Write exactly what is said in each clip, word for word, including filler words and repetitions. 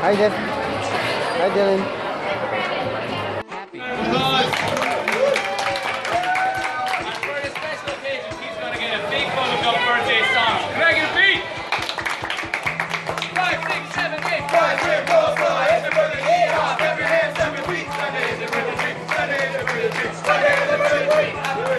Hi, Jeff. Hi, Dylan. Happy. And for this special occasion, he's going to get a big Bubbagump birthday song. Can I get a beat? Five, six, seven, eight. Five, six, four, five. Everybody eat off. Every hand, seven feet. Sunday, the rhythm treat. Sunday, the rhythm treat. Sunday, the rhythm treat.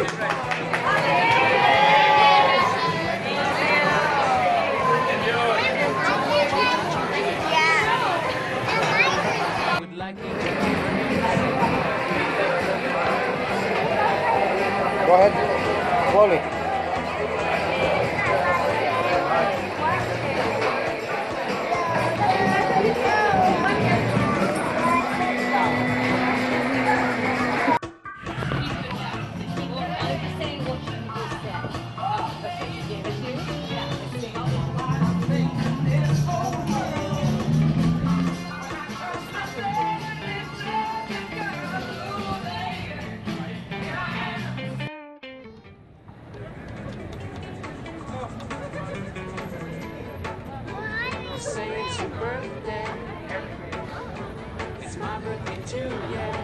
Go ahead, slowly. Say it's your birthday. It's my birthday too, yeah.